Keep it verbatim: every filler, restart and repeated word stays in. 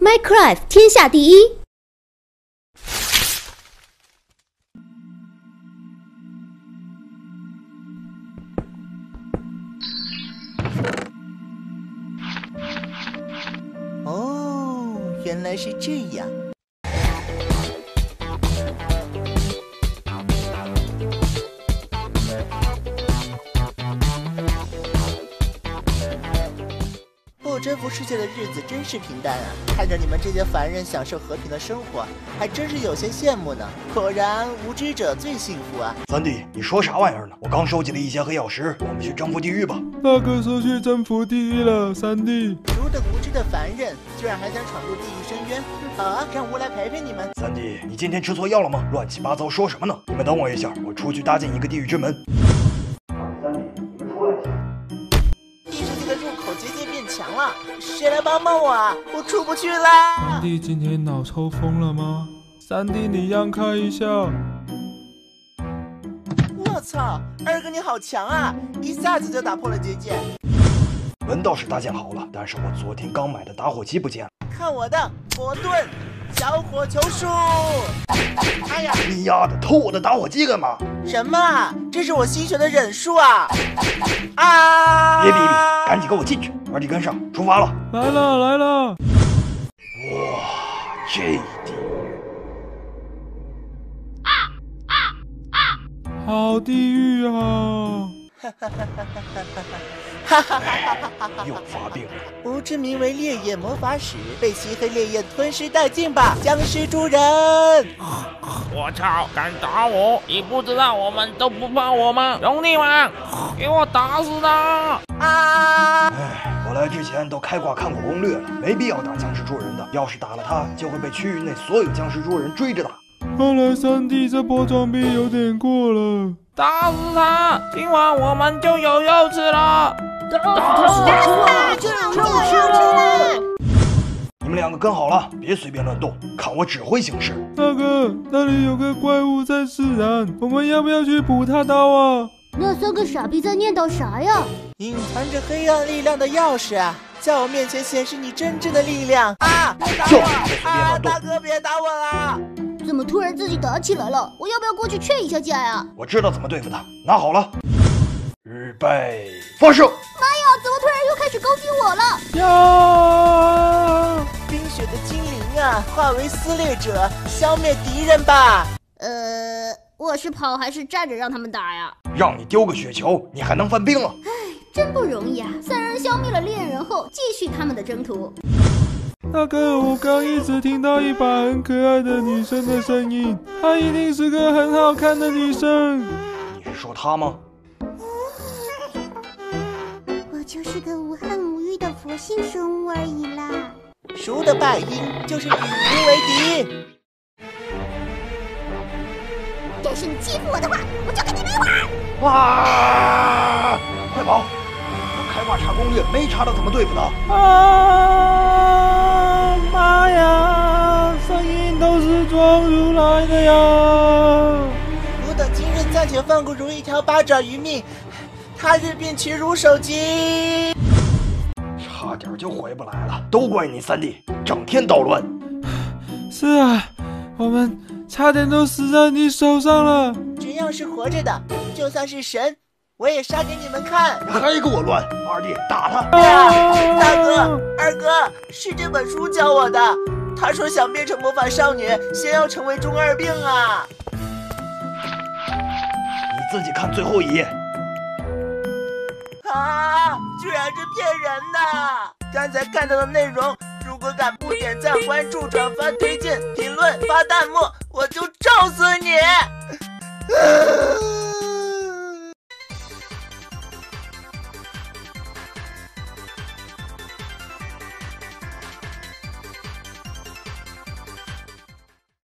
Minecraft 天下第一。 哦，原来是这样。 征服世界的日子真是平淡啊！看着你们这些凡人享受和平的生活，还真是有些羡慕呢。果然，无知者最幸福啊！ 三弟，你说啥玩意儿呢？我刚收集了一些黑曜石，我们去征服地狱吧。 大哥说去征服地狱了，三弟。 如等无知的凡人，居然还想闯入地狱深渊！好啊，让吾来陪陪你们。 三弟，你今天吃错药了吗？乱七八糟说什么呢？你们等我一下，我出去搭建一个地狱之门。三弟，你们出来一下。 结界变强了，谁来帮帮我啊？我出不去啦！ 三弟今天脑抽风了吗？三弟你让开一下！ 我操，二哥你好强啊！一下子就打破了结界。 门倒是搭建好了，但是我昨天刚买的打火机不见了。 看我的火盾小火球术！哎呀， 你丫的偷我的打火机干嘛？ 什么啊？这是我新学的忍术啊！啊！ 别比比，赶紧跟我进去！二弟跟上，出发了！ 来了来了！ 哇，这地狱！ 啊啊啊！好地狱啊！ 哈哈哈哈哈哈！哈哈哈哈哈！ 又发病了。 无知名为烈焰魔法使，被漆黑烈焰吞噬殆尽吧！僵尸猪人！ 我操！敢打我？你不知道我们都不怕我吗？兄弟们，给我打死他！ 啊！ 哎，我来之前都开挂看过攻略了，没必要打僵尸猪人的。要是打了他，就会被区域内所有僵尸猪人追着打。 看来三弟这波装逼有点过了。 打死他！今晚我们就有肉吃了！ 打死他！就有肉吃了！ 你们两个跟好了，别随便乱动，看我指挥行事。 大哥，那里有个怪物在释然，我们要不要去补他刀啊？ 那三个傻逼在念叨啥呀？ 隐藏着黑暗力量的钥匙啊，在我面前显示你真正的力量啊！别打我！啊，大哥别打我啦！ 怎么突然自己打起来了？我要不要过去劝一下架呀？ 我知道怎么对付他，拿好了，预备，发射！ 妈呀！怎么突然又开始攻击我了？ 呀！ 冰雪的精灵啊，化为撕裂者，消灭敌人吧！ 呃，我是跑还是站着让他们打呀？ 让你丢个雪球，你还能犯病啊？ 唉，真不容易啊！三人消灭了猎人后，继续他们的征途。 大哥，我刚一直听到一把很可爱的女生的声音，她一定是个很好看的女生。 你是说她吗？ 我就是个无恨无欲的佛性生物而已啦。 输的败因就是与无为敌。 要是你欺负我的话，我就跟你没完！ 哇！快跑！我开挂查攻略，没查到怎么对付他。 啊！妈呀！声音都是装出来的呀！ 吾等今日暂且放过如一条八爪鱼命，他日便取汝首级。 差点就回不来了，都怪你三弟，整天捣乱。 是啊，我们差点都死在你手上了。 只要是活着的，就算是神，我也杀给你们看。 还给我乱！二弟打他！ 哎呀，大哥、二哥，是这本书教我的。他说想变成魔法少女，先要成为中二病啊。 你自己看最后一页。 啊！居然是骗人的！刚才看到的内容，如果敢不点赞、关注、转发、推荐、评论、发弹幕，我就咒死你！